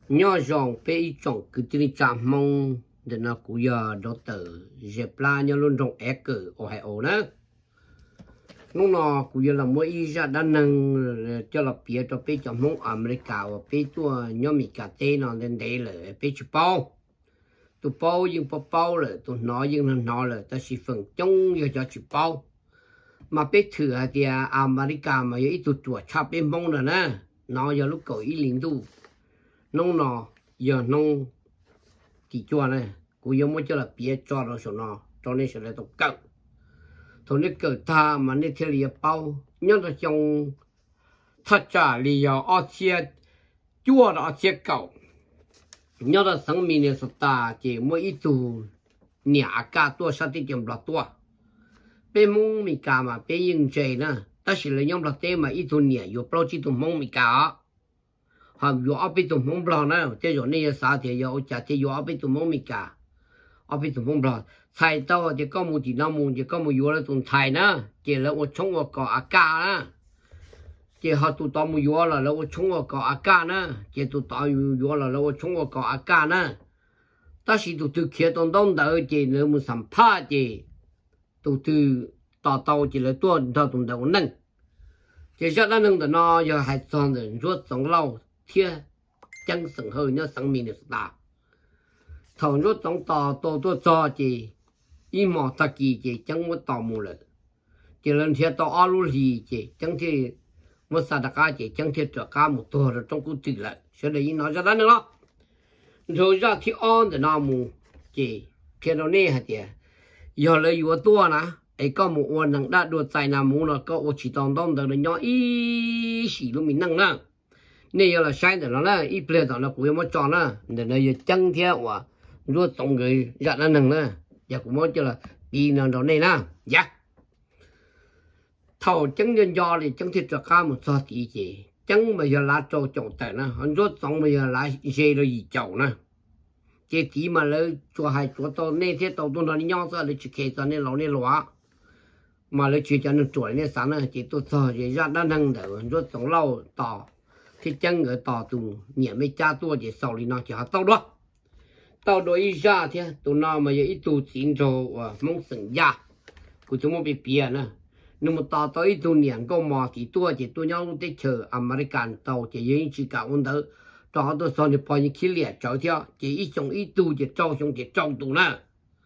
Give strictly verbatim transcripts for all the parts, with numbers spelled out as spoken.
nhỏ dòng pe chọn cứ tin chạm mong để nó cú giờ đó tử dẹp la nhau luôn trong ép cử ở hải ổ nữa lúc nào cú giờ là mỗi ý ra đã nâng cho là bia cho pe chọn mong America và pe tua nhỏ mỹ cà tê nó lên đây là pe chụp bao tụ bao nhưng bao bao là tụ nói nhưng nó nói là ta chỉ phần trong giờ cho chụp bao mà pe thử thì America mà ít tụ chuột chắp pe mong rồi nè nó giờ lúc cởi liền tu nông nọ giờ nông chỉ cho này cũng giống như là bia cho nó số nọ cho nên sẽ là tổ cậu thôi nếu cậu ta mà nếu theo liệp bao nhớ là trong thật trả lý do ở chia chua đó chia cậu nhớ là sáng mình là ta chỉ mỗi ít tu nhà cả tua sát đi kiếm là tua bên mông mình cả mà bên yên chơi nè ta chỉ là nhóm là tên mà ít tu nhà yêu bao chỉ tu mông mình cả họ yêu ở bên tụi mông bò nè, thế rồi này sao thì yêu chả thì yêu ở bên tụi mông mi cả, ở bên tụi mông bò, thay tao thì có một tí nào một thì có một yêu là tụi thay nè, chỉ là我冲我搞阿嘎nè, chỉ họ tụi tao một yêu là là我冲我搞阿嘎nè, chỉ tụi tao yêu là là我冲我搞阿嘎nè, ta chỉ tụi tụi kia đông đông đó chỉ là một sản phẩm chỉ, tụi tụi tao tao chỉ là tôi tao tụi tao nâng, chỉ cho nó nâng đó nó giờ hay xong rồi ruột sống lâu thiên chân sừng hơi nhớ sang mình được ta thằng rốt trong tàu tàu tôi cho chị im mò ta kỳ chị chẳng muốn tàu mù lại chỉ lần theo tàu alu gì chị chẳng thì muốn sao đặc cả chị chẳng thì trở cả một tổ rồi trong cuộc tình lại sẽ để nói ra đó nữa rồi ra thì on để nào mù chị khi đó nè hả chị giờ lấy vừa tua nè ấy có một quan năng đã đuổi chạy nào mù là có chỉ tòng tòng được nhỏ ý xí luôn mình năng nè này là sai rồi nó ít bề đó nó cũng muốn chọn nó để nó chân theo và rồi tổng người dạ nó nâng nữa giờ cũng muốn cho là đi nào đó này nè dạ thầu chân nhân do thì chân thiết cho cá một số tí gì chân bây giờ là trâu trâu tại nó hắn rồi tổng bây giờ là dê rồi gì chậu nè chế tí mà lấy cho hai chỗ tao này thế tao tôi nói nhau ra lấy chỉ kể cho nên lâu nên lóa mà lấy chỉ cho nó chuỗi nên sáng nữa chỉ tôi cho thì ra nó nâng để rồi tổng lâu tao thì chân người tỏ tụ nhẹ mấy cha tua chỉ sau đi nó chỉ tao đó tao đối ra thế tụi nó mà ít tụ chín rồi và mong sừng da của chúng nó bị bịa nè nhưng mà tao tới tụ niệm có mò thì tua chỉ tụi nhau tới chờ American tàu chỉ những chỉ cả ôn đó cho họ tôi sau này bao nhiêu khí liệt cho theo chỉ ít trong ít tụ chỉ cho trong chỉ trong tụ nè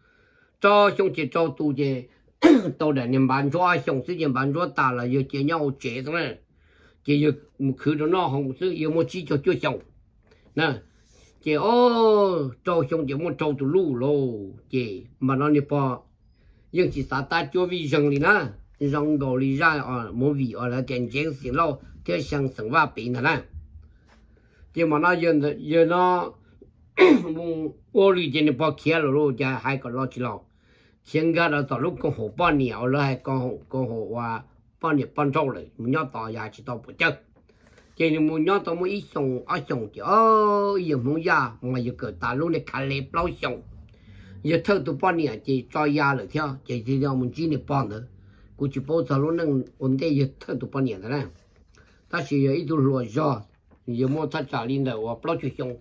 cho trong chỉ cho tụ chỉ tao để niệm bán cho trong sự niệm bán cho ta là giờ chỉ nhau chế thôi chỉ một khứ đó nó không sự yêu một chi cho chưa chồng nè chỉ ô trâu xong chỉ một trâu từ lú lô chỉ mà nó như bao nhưng chỉ sa ta cho vì rừng đi nè rừng đồ đi ra ở một vị ở là tiền tiền xí lâu theo sang sinh hoạt bình nè chỉ mà nó giờ giờ nó một ô đi trên bao kia rồi giờ hai cái lo chỉ lo hiện tại là tao lúc con hồ bao nhiêu rồi hay con con hồ và bao nhiêu bao trâu rồi mình nhớ tao giờ chỉ tao bớt chơi chỉ là mình nhớ tao mới ít xong ở xong chứ ơi giờ muốn ra mà giờ cởi ta luôn để khai lép lâu xong giờ thơ tụi bao nhiêu chỉ cho ra rồi theo chỉ chỉ là mình chỉ để bao nữa cũng chỉ bao giờ luôn năng ổn định giờ thơ tụi bao nhiêu thế này ta chỉ giờ ít tụi lúa giò giờ mua thắt trả lên đầu và bao nhiêu xong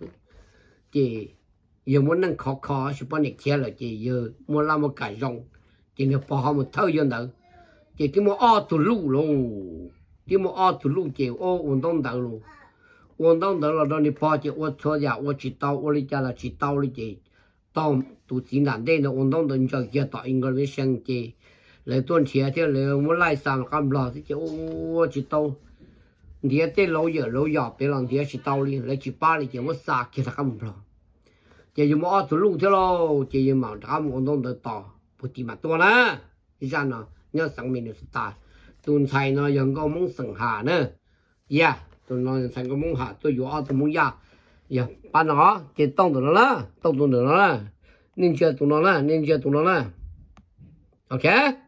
chỉ giờ muốn năng khó khó chỉ bao nhiêu kia là chỉ giờ mua làm một cái rong chỉ là bao một thơ giờ nữa chỉ cái mua ở tụi lú luôn cái mua ở tụi lú chỉ ở vận động đầu luôn vận động đầu là đó đi bao chỉ ở chỗ nhà ở chỉ tàu ở đi cha là chỉ tàu đi chỉ tàu tụi chính đàn đây là vận động đầu cho kia tạo应该会升级来赚钱的来我来上干不了这我只刀你这老爷老爷别让你是刀里来去巴里就我杀给他干不了这就我走路去喽这就忙他们弄得到不地嘛多了你看呢要上面的是大顿菜呢人个梦生下呢呀顿呢人个梦下都有二十梦呀呀把那这动得了动动得了您觉动了了您觉动了了 OK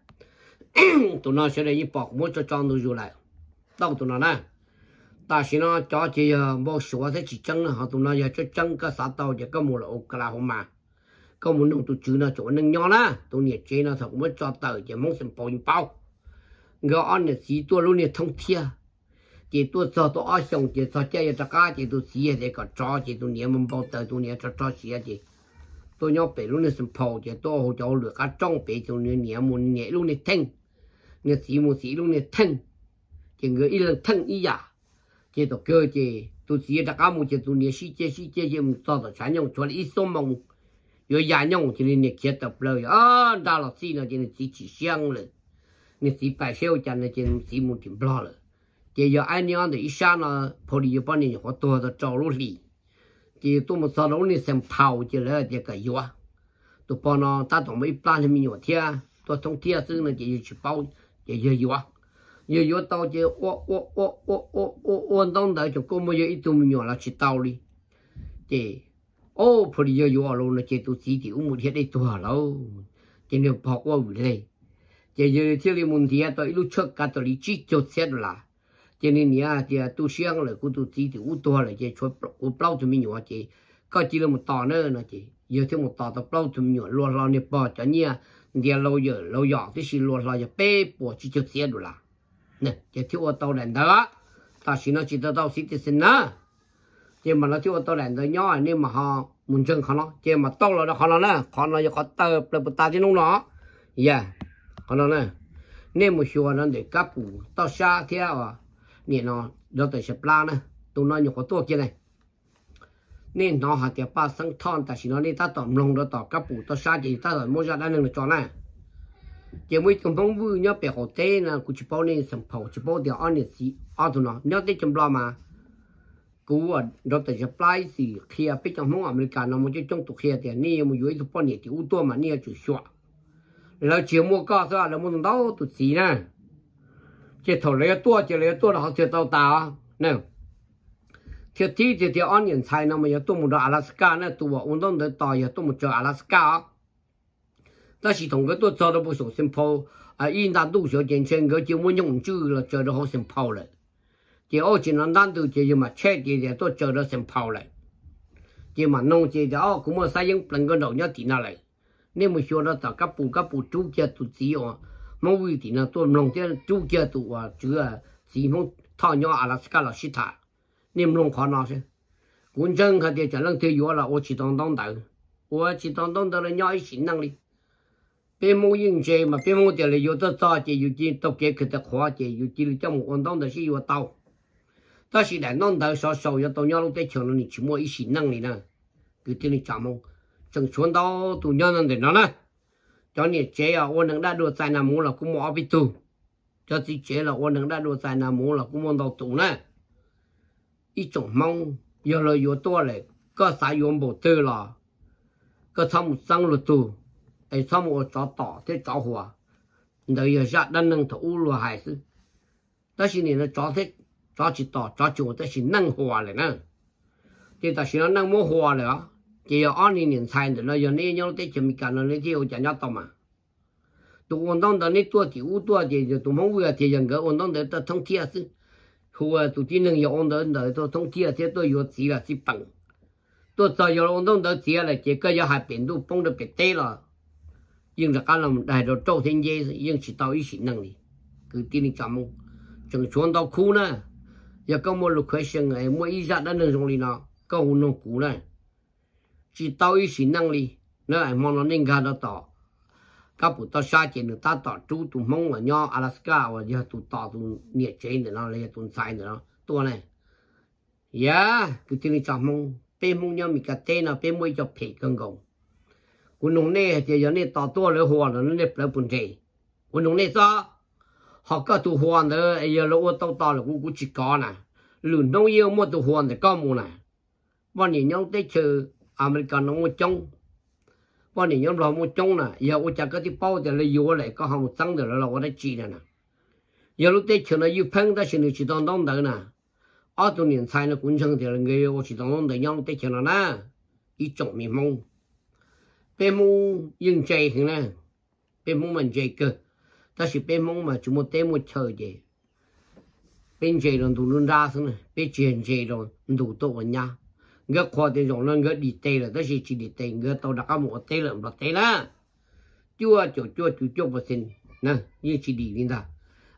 tụi nó sẽ để bọc mỗi cho tròn đồ rồi lại đâu tụi nó nè ta chỉ nó cho chị một số thế chỉ chân họ tụi nó giờ cho chân cái sát tàu chỉ có một là Oklahoma có một nông tụi chữ nó chỗ nâng nhỏ nè tụi nhiệt chế nó thật mới cho tờ chỉ muốn xem bao nhiêu bao gõ anh là chỉ tôi luôn nhiệt thông thiên chỉ tôi cho tôi ở xong chỉ cho chơi cho cá chỉ tôi xí thì có cho chỉ tôi niệm mình bao tờ tôi niệm cho cho xí chỉ tôi nhớ về lúc này xem phao chỉ tôi hồ cho lửa cá trong về tôi niệm niệm muốn nhẹ lúc này thanh niệm xí muốn xí lúc này thanh chỉ người ít lần thanh ít giả chỉ tôi cơ chỉ tôi xí cho cá muốn chỉ tôi niệm xí chơi xí chơi chỉ mình cho tôi sản dụng cho ít số mong rồi giả nhung chỉ niệm kia tập lời à đã là xí là chỉ niệm xí chỉ香了niệm xí bài xeo cho nên chỉ xí muốn tìm lo了chỉ giờ anh nhớ thì ít sáng là phổ đi bao nhiêu họ tôi đã trâu lúa lì chỉ tôi một số lúc này xem phao chỉ là chỉ cái gì tôi bao nó ta tổng mấy plan thì mình nhiều thia tôi thông thia xứ là chỉ chỉ bao chỉ giờ gì giờ giờ tao chỉ ô ô ô ô ô ô ô đông đấy cho cô mới giờ ít tôi mình nhỏ là chỉ tao đi chỉ ô phổ đi giờ giờ luôn là chỉ tôi chỉ thì uống một hết đấy tôi lâu chỉ được bỏ qua buổi này chỉ giờ theo lý môn thia tôi lúc trước cả tôi đi chỉ cho xét là cho nên nhà thì tu sáng là cũng tu chỉ thì u to là chỉ cho u bao cho mình nhỏ chỉ có chỉ là một tờ nữa là chỉ giờ thêm một tờ tập bao cho mình nhỏ luôn lo nếp bỏ cho nhà dia lâu giờ lâu giờ thì chỉ luôn lo giờ bé bỏ chỉ cho xe được là nè chỉ thiếu tàu đèn đó ta chỉ nó chỉ tàu tàu xịt xịt nữa chỉ mà nó thiếu tàu đèn đó nhỏ nên mà họ muốn chân khó nó chỉ mà tàu là nó khó nó nè khó nó có tờ là một ta trên nó nó yeah khó nó nè nên một số nó để cáp phủ tàu xa theo à nè nó do tới sập la nè tụi nó nhiều có tua kia này nên nó hạt tiệp ba sang thon tại chỉ nó nên ta tỏm lông đó tỏ các phụ tao xa chỉ ta rồi mua ra đã nên là cho này chỉ mới trong phong vui nhớ bẻ hồ tê nè cũng chỉ bao nên sầm phẩu chỉ bao điều ăn gì ăn tụi nó nhớ tới chấm lo mà cú ở đó tới sập la gì khi ở bên trong phong America nó mới trong tụ kia thì nè mới dưới tụi bao nhiêu thì u tua mà nè chủ xóa là chỉ mua cá thôi là mua đâu tụi gì nè chỉ thầu lấy tua chỉ lấy tua là họ chỉ tàu tàu nè thì thì thì thì anh nhận sai nó mà giờ tôi muốn到 Alaska 呢，tôi bảo 运动的到也tôi muốn去 Alaska， 但是同个都做的不少先跑，啊，一旦都小健全个就没用住了，做的好先跑了，就二斤两单都就嘛车的的都做的先跑了，就嘛弄这的哦，咁我使用两个老鸟点下来，你们说了大家补个补猪家都只哦，冇为点啊，都弄这猪家都啊，主啊，是冇套鸟 Alaska 了西塔。你们弄看那些，文章看的这两天月了，我去当当头，我去当当头了，伢一心能力，别冇应接嘛，别冇的了，有的早节有的都给去的花节，有的叫我当头是有刀，但是来当头少少要到伢路在墙了，你去摸一心能力呢，给这里讲么，正传到都伢人的那呢，叫你这呀，我能带到在那摸了，估摸不到，叫自己了，我能带到在那摸了，估摸到懂呢。一种梦越来越多了，个啥用不得了，个他们生了多，哎，他们我找到在找火，那也下那能头乌了还是，但是你呢找的找起到找久的是能火了呢，这但是能没火了，这要二零年才的了，要那样的就没干了，那就有讲讲到嘛，都运动的你多的乌多的就都没为了这样个运动的到通天是。hoa tụi tin năng用đó đời tôi thông kia thế tôi yêu chỉ là chỉ bằng tôi cho yêu ông đó đời chỉ là chỉ cái hai bên tôi bông được biệt tế là nhưng là cái làm đại đồ trâu thiên dê nhưng chỉ tao ý xin năng đi cứ tin đi chăm chẳng chuẩn tao khu nè giờ có một lúc question này mỗi ý ra đã nâng trong đi nào có hồn nông cũ này chỉ tao ý xin năng đi nó ai mong nó nên ra đó tao các bộ tao xa trên ta tao chú tụi mong ở nhau Alaska và giờ tụi tao tụi nhiệt trên để nó lấy tụi sai nữa tua này yeah cứ tin chọn mong bên mong nhau mình cả tên là bên môi cho phê cân gồng quân nông này thì giờ này tao tua lấy hoa là nó nếp lấy bùn rễ quân nông này sao họ có tụi hoa nữa giờ là ô tao tao là cũng cũng chỉ có nè lùn nông yêu mua tụi hoa thì có mua nè bọn này nhau tới chơi America nó mua trong bọn này nhóm lo một trong nè, giờ tôi chắc cái tí bao thì lấy vô lại có hàng tăng được là tôi đã chỉ nè, giờ lúc đấy chuyện là yêu phăng ta xin được chỉ tông tông được nè, ở tụi niên sai nó cũng chẳng thì là người tôi chỉ tông tông được nhau đấy chuyện là nè, ít trọng miền mông, bên mông yên chạy thế nè, bên mông mình chạy cơ, ta chỉ bên mông mà chúng một tên một trời vậy, bên chạy rồi tụi nó ra xong này, bên chạy chạy rồi tụi tôi ở nhà. Người khoa thì dùng lên người đi tây là đó chỉ chỉ đi tây người tàu đã có một tây là một tây là chua chua chua chua chua một xin nè như chỉ đi lên ta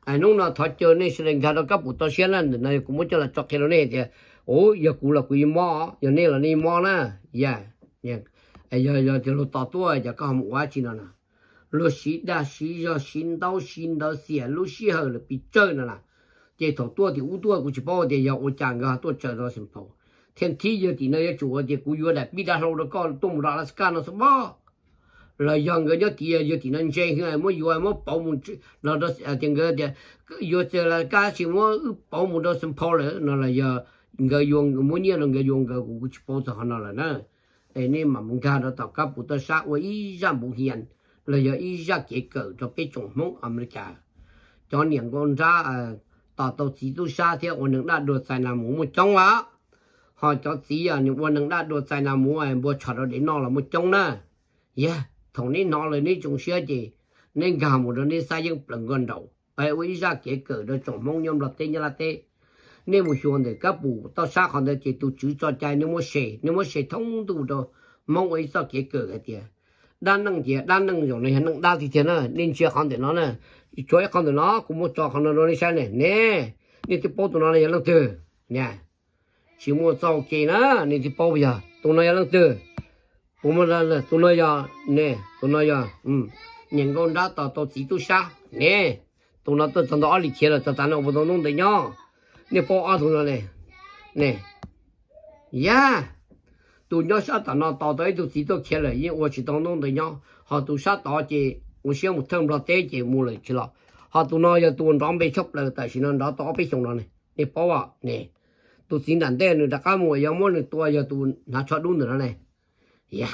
ai nung nó thoát chơi nên sẽ làm cái bút tao xuyên lên này cũng muốn cho là chọc cái nó này thì ố giờ cũng là quý mò giờ này là này mò nè yeah yeah giờ giờ thì lúc tao tuổi giờ có một quá chi nữa nè lúc xí đa xí giờ xin đau xin đau xỉa lúc xí hở là bị chơi nữa nè chỉ thầu tuổi thì u tuổi cũng chỉ bao thì giờ u chẳng cái tuổi chơi đó xem phô thiên thi giờ thì nơi chủ thì cũng vừa đẹp bị đa lâu đó con tung ra là scan nó sẽ bao là dân cái giờ thì giờ thì nên chơi cái mới vừa mới bảo một là đó tiếng cái thì giờ thì là cái gì mới bảo một đó xem phô rồi nó là giờ người dùng mỗi nhiều là người dùng cái cũng chỉ bảo cho nó là nè để nên mà muốn ra đó tạo các bộ tơ sát với ý ra bộ hiện là giờ ý ra kế cỡ cho cái tổng thống America cho những con ra tạo tạo chỉ tu sa theo ông những đã được sai làm một trong á họ cho chỉ à những con những đã được sai làm một ai bữa chợ đó để nó là một trong nè yeah thằng này nó là này chúng xưa gì nên cả một đứa này sai những lần gần đầu ai với ra kế cỡ đó tổng thống nhom là tên như là tên nên một số người các bộ tao sát họ để chỉ tu chữ cho trái nếu muốn xẻ nếu muốn xẻ thông tu đó mong ấy sao kế cỡ cái tiền đan năng gì đan năng rồi này năng đa thì tiền nữa nên chưa không thể nó nè chơi không thể nó cũng muốn cho không nó nó sai này nè nên thì bao tụi nó là năng từ nè chỉ muốn cho cái nữa nên thì bao bây giờ tụi nó là năng từ cũng muốn là tụi nó giờ nè tụi nó giờ um những con đã tao tao chỉ tu sát nè tụi nó tôi trong đó lịch kia là cho tao nó bắt đầu nông để nhau nè bao ăn tụi nó này nè yeah tụi nó sát tao nó tao tới tụi chỉ tôi kia là因我只当弄的nhau họ tụi sát tao chỉ我想một thằng đó tế chỉ mua lại chỉ là họ tụi nó giờ tụi nó bị chọc là tại sao nó tao bị xong nó này nè bao à nè tụi xin đàn đen nữa đã cả mua giờ mua nữa tụi giờ tụi nó cho đúng rồi này yeah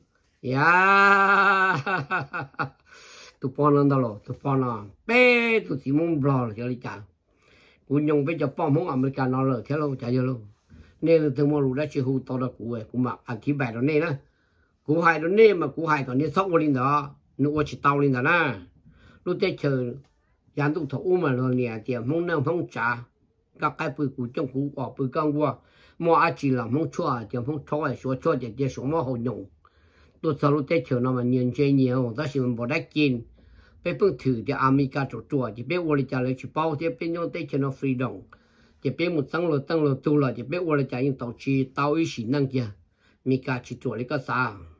yeah tụi con nó đó tụi con nó bé tụi chỉ muốn bò cho đi chả cũng dùng bây giờ bom không America nó rồi thế đâu chả giờ luôn nên là từ mua lúa đã chịu hụt to đó cũng vậy cũng mặc ăn thịt bè đó nên á cũng hay đó nên mà cũng hay còn nên sốc lên đó nó chỉ tàu lên đó nè lúc tết chờ dàn tụ thủ mà rồi nè thì mong năng mong trả các cái bự cụ trong cụ ở bự con qua mua ăn chỉ là mong chua thì mong chua thì chua chua thì thì số mà hậu nhung tôi sau lúc tết chờ nó mà nhiều chơi nhiều ta chỉ mình bỏ đắt kiên bây phương thử thì America chỗ chùa chỉ biết qua đi trả lời chỉ bao thì bên nhau tết chờ nó freedom chỉ biết một tăng rồi tăng rồi tu là chỉ biết qua đi trả những tàu chi tàu ý xí năng kia mình cả chỉ chùa lấy cái sao